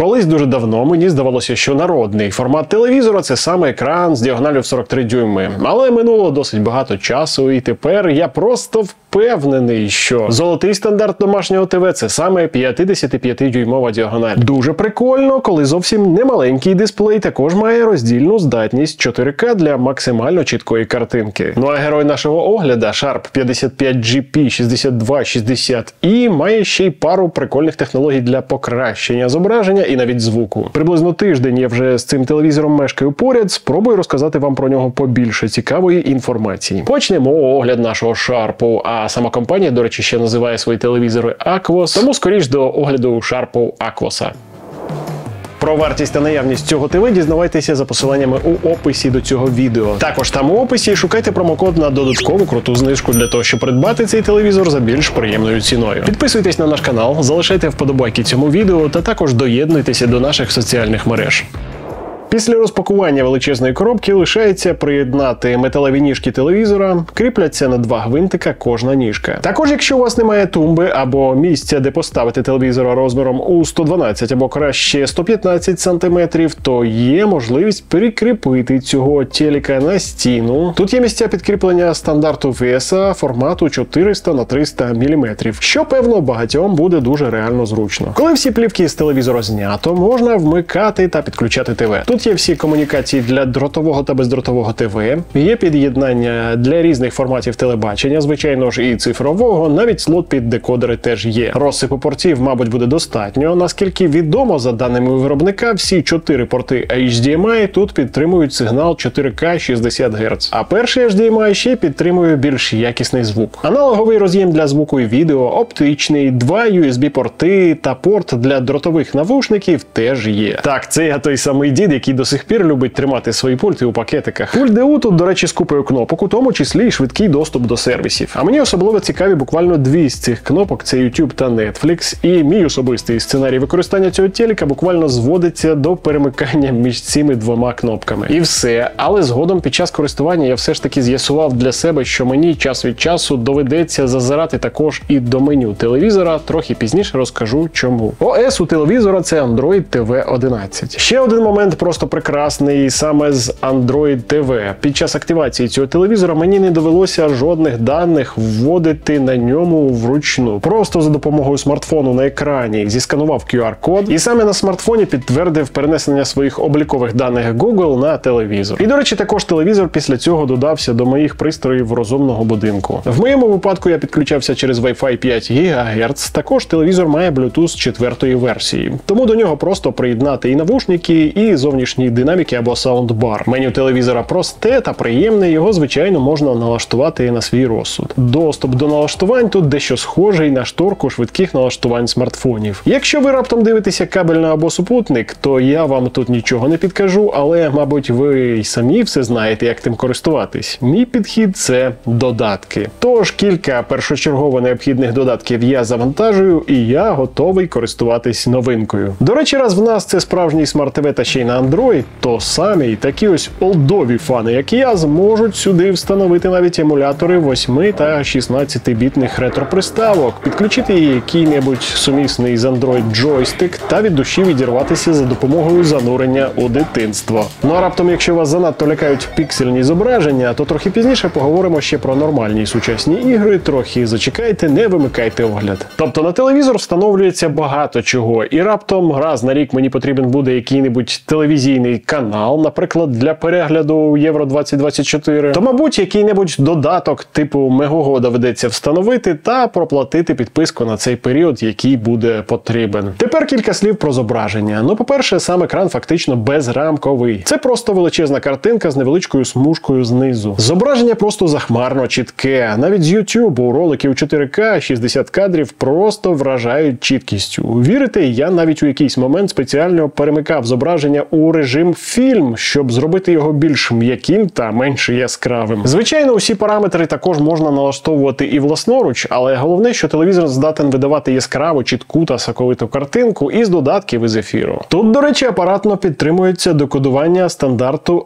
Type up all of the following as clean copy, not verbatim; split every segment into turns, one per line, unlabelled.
Колись дуже давно мені здавалося, що народний формат телевізора – це саме екран з діагоналю в 43 дюйми. Але минуло досить багато часу, і тепер я просто впевнений, що золотий стандарт домашнього ТВ – це саме 55-дюймова діагональ. Дуже прикольно, коли зовсім немаленький дисплей також має роздільну здатність 4К для максимально чіткої картинки. Ну а герой нашого огляду, Sharp 55GP6260i, має ще й пару прикольних технологій для покращення зображення і навіть звуку. Приблизно тиждень я вже з цим телевізором мешкаю поряд, спробую розказати вам про нього побільше цікавої інформації. Почнемо огляд нашого Sharp, а сама компанія, до речі, ще називає свої телевізори Aquos, тому скоріш до огляду Sharp Aquos. Про вартість та наявність цього ТВ дізнавайтеся за посиланнями у описі до цього відео. Також там у описі шукайте промокод на додаткову круту знижку для того, щоб придбати цей телевізор за більш приємною ціною. Підписуйтесь на наш канал, залишайте вподобайки цьому відео та також доєднуйтеся до наших соціальних мереж. Після розпакування величезної коробки лишається приєднати металеві ніжки телевізора, кріпляться на 2 гвинтика кожна ніжка. Також, якщо у вас немає тумби або місця, де поставити телевізор розміром у 112 або краще 115 см, то є можливість прикріпити цього телека на стіну. Тут є місця підкріплення стандарту VSA формату 400 на 300 мм, що, певно, багатьом буде дуже реально зручно. Коли всі плівки з телевізора знято, можна вмикати та підключати ТВ. Тут є всі комунікації для дротового та бездротового ТВ, є під'єднання для різних форматів телебачення, звичайно ж і цифрового, навіть слот під декодери теж є. Розсипу портів, мабуть, буде достатньо. Наскільки відомо, за даними виробника, всі 4 порти HDMI тут підтримують сигнал 4К 60 Гц. А перший HDMI ще підтримує більш якісний звук. Аналоговий роз'єм для звуку і відео, оптичний, 2 USB-порти та порт для дротових навушників теж є. Так, це я той самий дід, який до сих пір любить тримати свої пульти у пакетиках. Пульт ДУ тут, до речі, з купою кнопок, у тому числі і швидкий доступ до сервісів. А мені особливо цікаві буквально 2 з цих кнопок – це YouTube та Netflix. І мій особистий сценарій використання цього телека буквально зводиться до перемикання між цими 2 кнопками. І все. Але згодом під час користування я все ж таки з'ясував для себе, що мені час від часу доведеться зазирати також і до меню телевізора. Трохи пізніше розкажу чому. ОС у телевізора – це Android TV 11. Ще один момент просто прекрасний саме з Android TV. Під час активації цього телевізора мені не довелося жодних даних вводити на ньому вручну. Просто за допомогою смартфону на екрані зісканував QR-код і саме на смартфоні підтвердив перенесення своїх облікових даних Google на телевізор. І, до речі, також телевізор після цього додався до моїх пристроїв розумного будинку. В моєму випадку я підключався через Wi-Fi 5 ГГц. Також телевізор має Bluetooth 4-ї версії. Тому до нього просто приєднати і навушники, і зовнішні динаміки або саундбар. Меню телевізора просте та приємне, його, звичайно, можна налаштувати на свій розсуд. Доступ до налаштувань тут дещо схожий на шторку швидких налаштувань смартфонів. Якщо ви раптом дивитеся кабельно або супутник, то я вам тут нічого не підкажу, але, мабуть, ви й самі все знаєте, як тим користуватись. Мій підхід – це додатки. Тож, кілька першочергово необхідних додатків я завантажую, і я готовий користуватись новинкою. До речі, раз в нас це справжній смарт-ТВ та ще й на Android, то самі такі ось олдові фани, як я, зможуть сюди встановити навіть емулятори 8 та 16-бітних ретро-приставок, підключити який-небудь сумісний з Android джойстик та від душі відірватися за допомогою занурення у дитинство. Ну а раптом, якщо вас занадто лякають піксельні зображення, то трохи пізніше поговоримо ще про нормальні сучасні ігри, трохи зачекайте, не вимикайте огляд. Тобто на телевізор встановлюється багато чого, і раптом раз на рік мені потрібен буде який-небудь телевізійний канал, наприклад, для перегляду Євро 2024, то, мабуть, який-небудь додаток типу Мегого доведеться встановити та проплатити підписку на цей період, який буде потрібен. Тепер кілька слів про зображення. Ну, по-перше, сам екран фактично безрамковий. Це просто величезна картинка з невеличкою смужкою знизу. Зображення просто захмарно чітке. Навіть з YouTube ролики у 4К 60 кадрів просто вражають чіткістю. Вірите, я навіть у якийсь момент спеціально перемикав зображення у режим фільм, щоб зробити його більш м'яким та менш яскравим. Звичайно, усі параметри також можна налаштовувати і власноруч, але головне, що телевізор здатен видавати яскраву, чітку та соковиту картинку із додатків із ефіру. Тут, до речі, апаратно підтримується декодування стандарту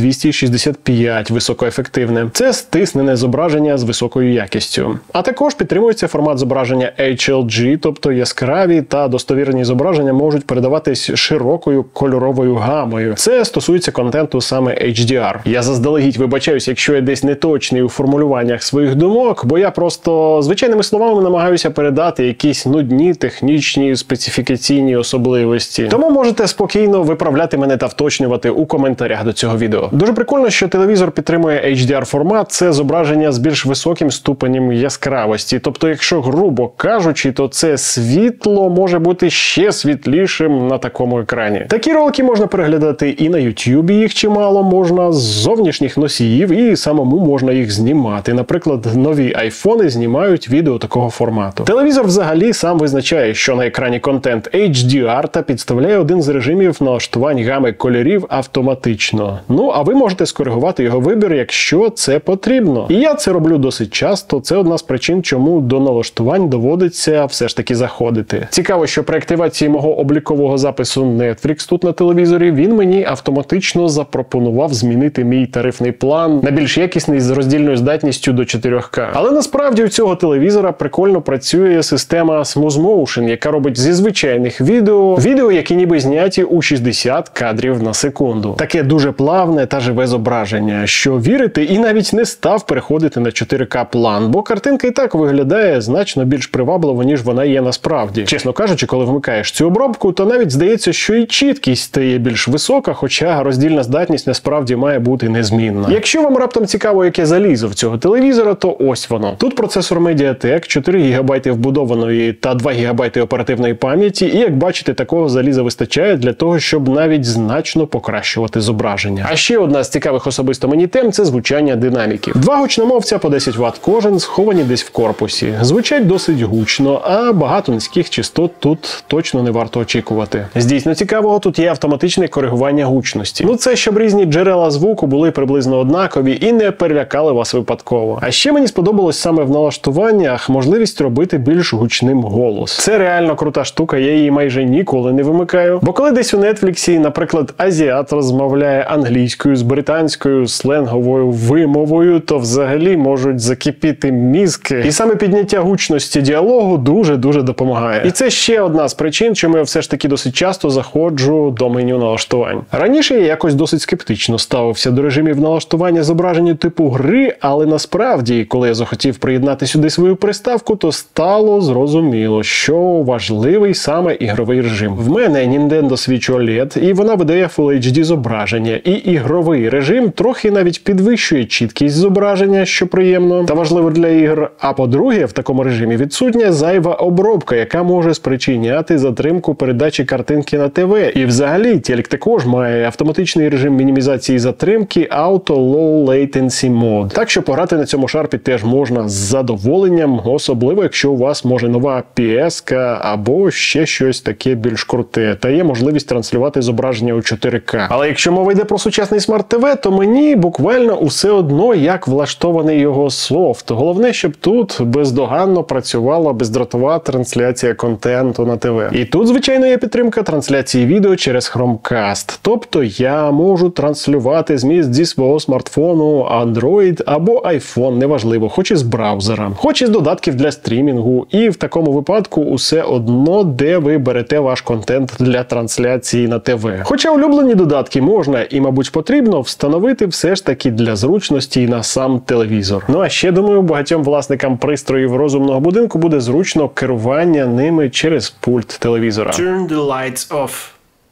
H265 високоефективне. Це стиснене зображення з високою якістю. А також підтримується формат зображення HLG, тобто яскраві та достовірні зображення можуть передаватись широкою кольоровою гамою. Це стосується контенту саме HDR. Я заздалегідь вибачаюсь, якщо я десь неточний у формулюваннях своїх думок, бо я просто звичайними словами намагаюся передати якісь нудні технічні специфікаційні особливості. Тому можете спокійно виправляти мене та вточнювати у коментарях до цього відео. Дуже прикольно, що телевізор підтримує HDR формат, це зображення з більш високим ступенем яскравості. Тобто, якщо грубо кажучи, то це світло може бути ще світлішим на такому екрані. Такі ролики можна переглядати і на YouTube, їх чимало, можна з зовнішніх носіїв і самому можна їх знімати. Наприклад, нові айфони знімають відео такого формату. Телевізор взагалі сам визначає, що на екрані контент HDR та підставляє один з режимів налаштувань гами кольорів автоматично. Ну, а ви можете скоригувати його вибір, якщо це потрібно. І я це роблю досить часто. Це одна з причин, чому до налаштувань доводиться все ж таки заходити. Цікаво, що при активації мого облікового запису Netflix тут на телевізорі, він мені автоматично запропонував змінити мій тарифний план на більш якісний з роздільною здатністю до 4К. Але насправді у цього телевізора прикольно працює система Smooth Motion, яка робить зі звичайних відео, які ніби зняті у 60 кадрів на секунду. Таке дуже плавне та живе зображення, що вірити і навіть не став переходити на 4К план, бо картинка і так виглядає значно більш привабливо, ніж вона є насправді. Чесно кажучи, коли вмикаєш цю обробку, то навіть здається, що і чіткість стає більш висока, хоча роздільна здатність насправді має бути незмінна. Якщо вам раптом цікаво, яке залізо в цього телевізора, то ось воно. Тут процесор Mediatek, 4 ГБ вбудованої та 2 ГБ оперативної пам'яті, і як бачите, такого заліза вистачає для того, щоб навіть значно покращувати зображення. А ще одна з цікавих особисто мені тем – це звучання динаміків. Два гучномовця по 10 Вт кожен, сховані десь в корпусі. Звучать досить гучно, а багато низьких частот тут точно не варто очікувати. З дійсно цікавого тут є автоматичне коригування гучності. Ну це щоб різні джерела звуку були приблизно однакові і не перелякали вас випадково. А ще мені сподобалось саме в налаштуваннях можливість робити більш гучним голос. Це реально крута штука, я її майже ніколи не вимикаю. Бо коли десь у Нетфліксі, наприклад, азіат розмовляє англійською з британською сленговою вимовою, то взагалі можуть закипіти мізки. І саме підняття гучності діалогу дуже-дуже допомагає. І це ще одна з причин, чому я все ж таки досить часто заходжу до меню налаштувань. Раніше я якось досить скептично ставився до режимів налаштування зображення типу гри, але насправді, коли я захотів приєднати сюди свою приставку, то стало зрозуміло, що важливий саме ігровий режим. В мене Nintendo Switch OLED, і вона видає Full HD зображення, і ігровий режим трохи навіть підвищує чіткість зображення, що приємно та важливо для ігр. А по-друге, в такому режимі відсутня зайва обробка, яка може спричиняти затримку передачі картинки на ТВ. І взагалі, телек також має автоматичний режим мінімізації затримки Auto Low Latency Mode. Так що пограти на цьому шарпі теж можна з задоволенням, особливо якщо у вас може нова PS-ка або ще щось таке більш круте, та є можливість транслювати зображення у 4К. Але якщо мова йде про сучасний смарт-ТВ, то мені буквально усе одно, як влаштований його софт. Головне, щоб тут бездоганно працювала бездротова трансляція контенту на ТВ. І тут, звичайно, є підтримка трансляції відео через Chromecast. Тобто я можу транслювати зміст зі свого смартфону, Android або iPhone, неважливо, хоч із браузера, хоч із додатків для стрімінгу. І в такому випадку усе одно, де ви берете ваш контент для трансляції на ТВ. Хоча улюблені додатки можна і, мабуть, потрібно встановити все ж таки для зручності і на сам телевізор. Ну а ще, думаю, багатьом власникам пристроїв розумного будинку буде зручно керування ними через пульт телевізора.
Turn the lights off.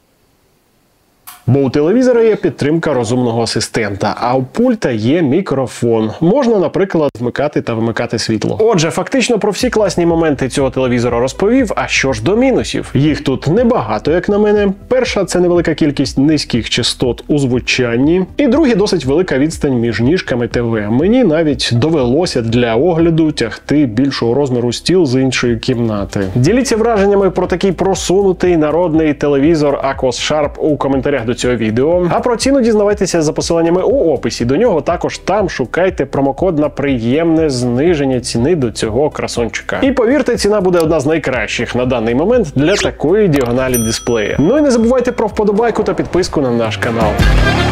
Бо у телевізора є підтримка розумного асистента, а у пульта є мікрофон. Можна, наприклад, вмикати та вимикати світло. Отже, фактично про всі класні моменти цього телевізора розповів, а що ж до мінусів? Їх тут небагато, як на мене. Перша – це невелика кількість низьких частот у звучанні. І друге – досить велика відстань між ніжками ТВ. Мені навіть довелося для огляду тягти більшого розміру стіл з іншої кімнати. Діліться враженнями про такий просунутий народний телевізор Aquos Sharp у коментарях до до цього відео. А про ціну дізнавайтеся за посиланнями у описі до нього. Також там шукайте промокод на приємне зниження ціни до цього красончика. І повірте, ціна буде одна з найкращих на даний момент для такої діагоналі дисплея. Ну і не забувайте про вподобайку та підписку на наш канал.